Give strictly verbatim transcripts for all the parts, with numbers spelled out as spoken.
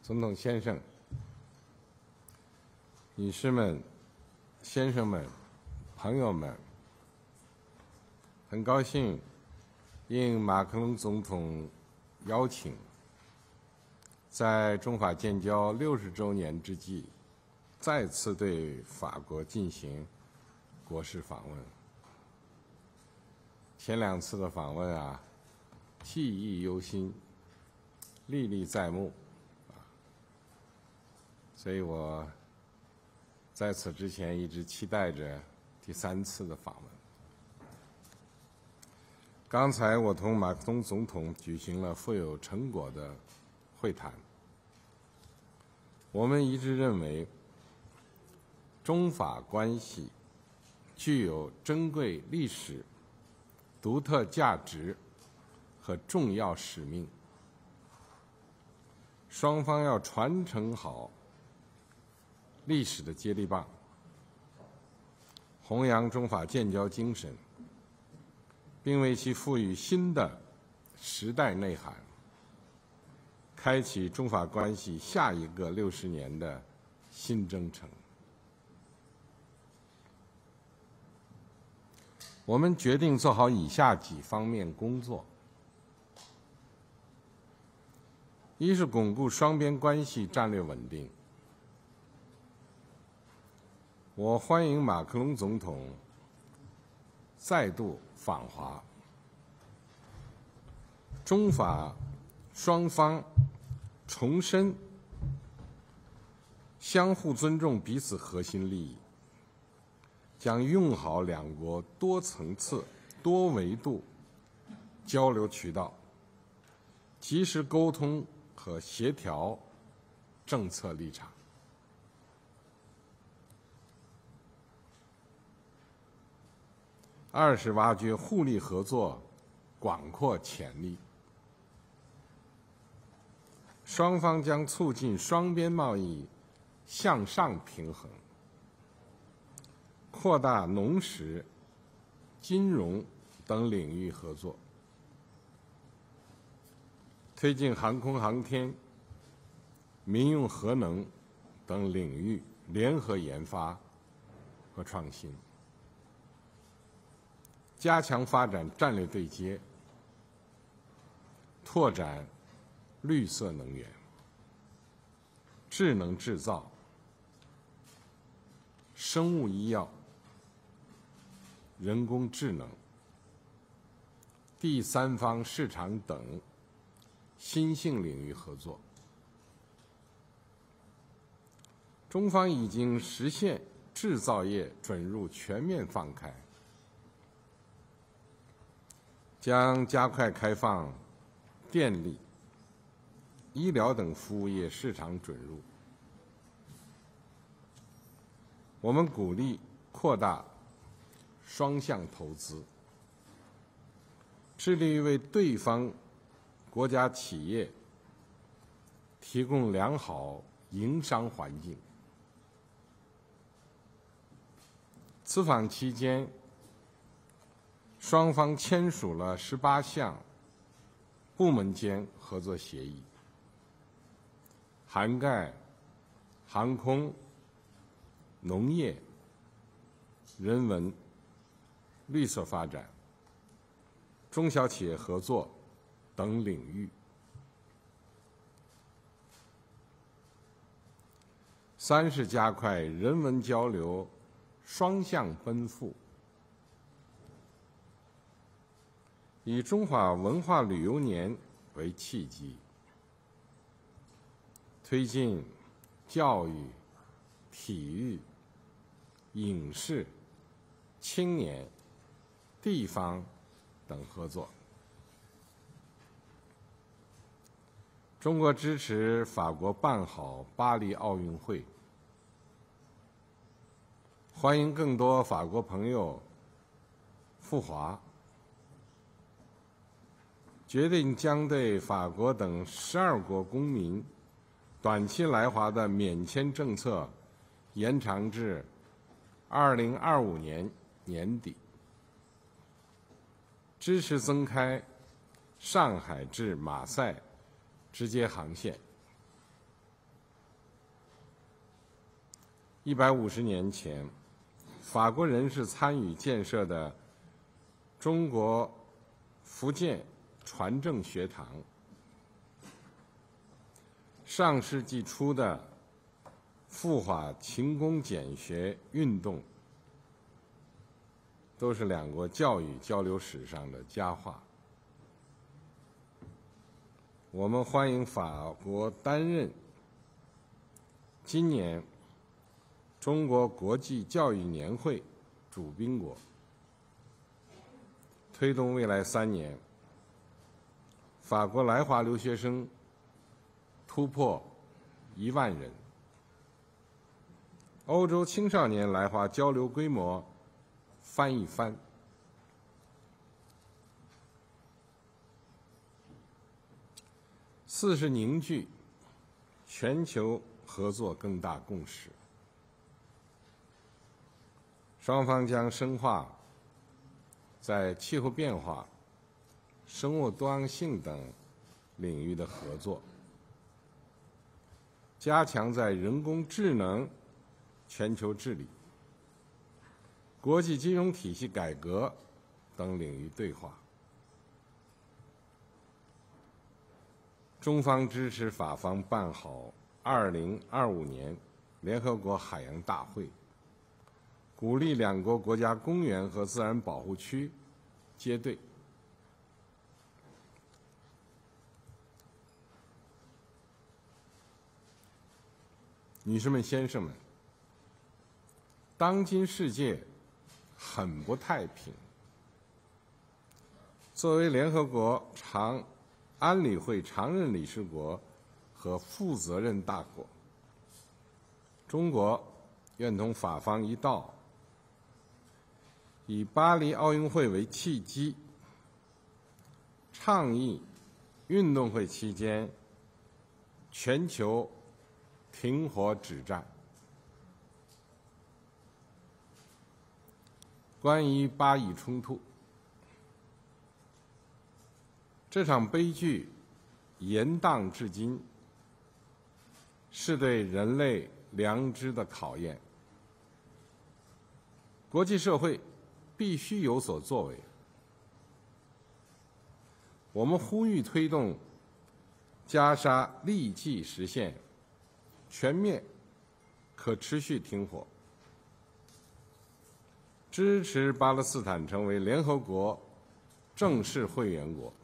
总统先生、女士们、先生们、朋友们，很高兴应马克龙总统邀请，在中法建交六十周年之际，再次对法国进行国事访问。前两次的访问啊，记忆犹新，历历在目啊，所以我在此之前一直期待着第三次的访问。刚才我同马克龙总统举行了富有成果的会谈，我们一致认为，中法关系具有珍贵历史、独特价值和重要使命，双方要传承好历史的接力棒，弘扬中法建交精神，并为其赋予新的时代内涵，开启中法关系下一个六十年的新征程。我们决定做好以下几方面工作：一是巩固双边关系战略稳定。我欢迎马克龙总统再度访华，中法双方重申相互尊重彼此核心利益，将用好两国多层次、多维度交流渠道，及时沟通和协调政策立场。二是挖掘互利合作广阔潜力，双方将促进双边贸易向上平衡，扩大农食、金融等领域合作，推进航空航天、民用核能等领域联合研发和创新，加强发展战略对接，拓展绿色能源、智能制造、生物医药、人工智能、第三方市场等新兴领域合作。中方已经实现制造业准入全面放开，将加快开放电力、医疗等服务业市场准入。我们鼓励扩大双向投资，致力于为对方国家企业提供良好营商环境。此访期间，双方签署了十八项部门间合作协议，涵盖航空、农业、人文、绿色发展、中小企业合作等领域。三是加快人文交流双向奔赴，以中华文化旅游年为契机，推进教育、体育、影视、青年、地方等合作。中国支持法国办好巴黎奥运会，欢迎更多法国朋友赴华，决定将对法国等十二国公民短期来华的免签政策延长至二零二五年年底，支持增开上海至马赛直接航线， 一百五十年前，法国人士参与建设的中国福建传政学堂，上世纪初的赴华勤工俭学运动，都是两国教育交流史上的佳话。我们欢迎法国担任今年中国国际教育年会主宾国，推动未来三年法国来华留学生突破一万人，欧洲青少年来华交流规模翻一番。四是凝聚全球合作更大共识，双方将深化在气候变化、生物多样性等领域的合作，加强在人工智能、全球治理、国际金融体系改革等领域对话。中方支持法方办好二零二五年联合国海洋大会，鼓励两国国家公园和自然保护区接队。女士们、先生们，当今世界很不太平。作为联合国常安理会常任理事国和负责任大国，中国愿同法方一道，以巴黎奥运会为契机，倡议运动会期间全球停火止战。关于巴以冲突，这场悲剧延宕至今，是对人类良知的考验。国际社会必须有所作为。我们呼吁推动加沙立即实现全面、可持续停火，支持巴勒斯坦成为联合国正式会员国，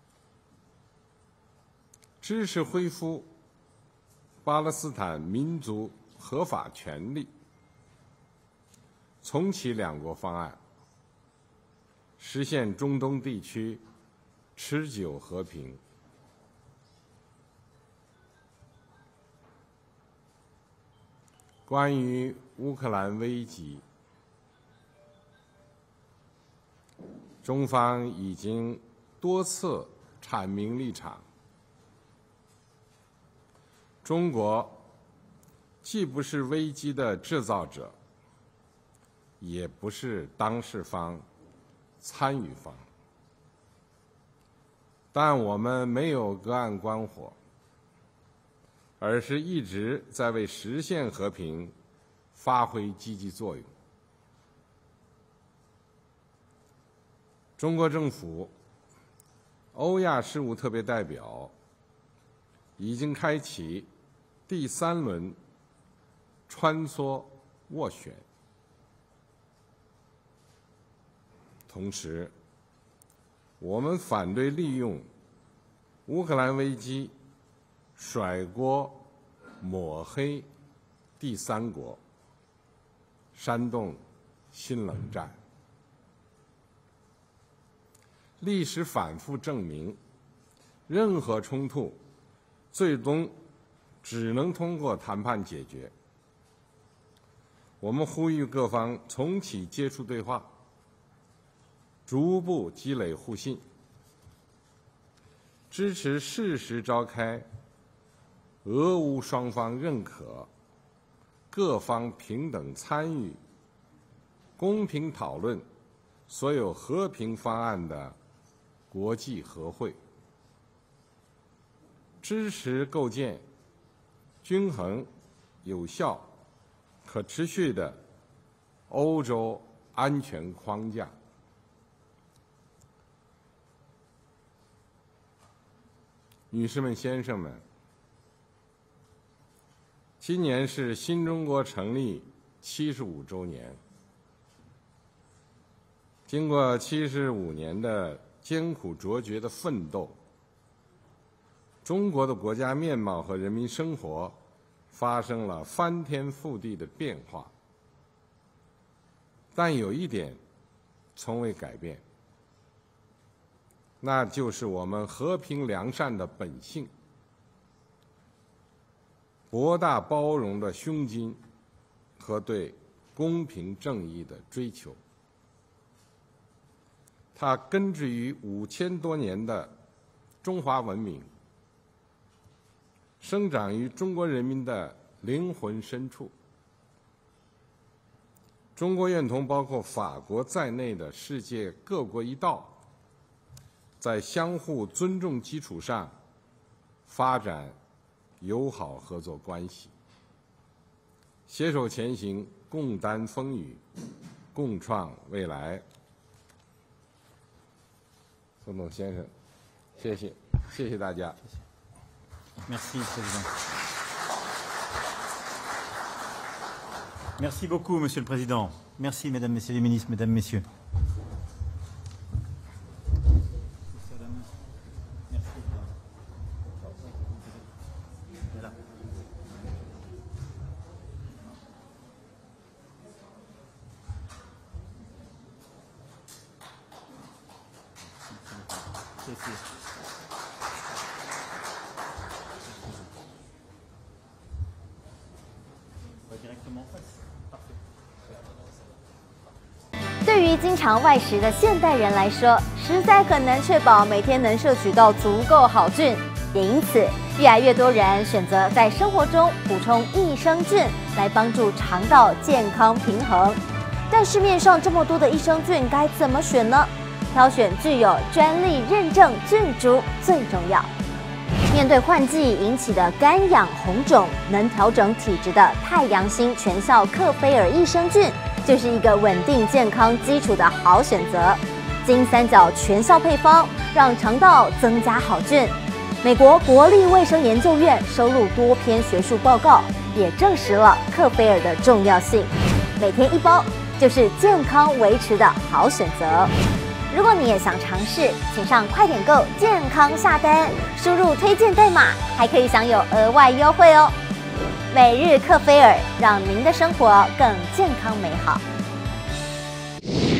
支持恢复巴勒斯坦民族合法权利，重启两国方案，实现中东地区持久和平。关于乌克兰危机，中方已经多次阐明立场。中国既不是危机的制造者，也不是当事方、参与方，但我们没有隔岸观火，而是一直在为实现和平发挥积极作用。中国政府欧亚事务特别代表已经开启第三轮穿梭斡旋，同时，我们反对利用乌克兰危机甩锅抹黑第三国，煽动新冷战。历史反复证明，任何冲突最终只能通过谈判解决。我们呼吁各方重启接触对话，逐步积累互信，支持适时召开俄乌双方认可、各方平等参与、公平讨论所有和平方案的国际和会，支持构建均衡、有效、 可持续的欧洲安全框架。女士们、先生们，今年是新中国成立七十五周年。经过七十五年的艰苦卓绝的奋斗，中国的国家面貌和人民生活发生了翻天覆地的变化。但有一点从未改变，那就是我们和平良善的本性，博大包容的胸襟和对公平正义的追求。它根植于五千多年的中华文明，生长于中国人民的灵魂深处。中国院同包括法国在内的世界各国一道，在相互尊重基础上发展友好合作关系，携手前行，共担风雨，共创未来。总统先生，谢谢，谢谢大家。 Merci, Président. Merci beaucoup, Monsieur le Président. Merci, Mesdames, Messieurs les ministres, Mesdames, Messieurs. Merci. 对于经常外食的现代人来说，实在很难确保每天能摄取到足够好菌，也因此越来越多人选择在生活中补充益生菌来帮助肠道健康平衡。但市面上这么多的益生菌该怎么选呢？挑选具有专利认证菌株最重要。面对换季引起的干痒红肿，能调整体质的太阳星全效克菲尔益生菌就是一个稳定健康基础的好选择。金三角全效配方让肠道增加好菌。美国国立卫生研究院收录多篇学术报告，也证实了克菲尔的重要性。每天一包就是健康维持的好选择。如果你也想尝试，请上快点购健康下单，输入推荐代码，还可以享有额外优惠哦。每日克菲尔，让您的生活更健康美好。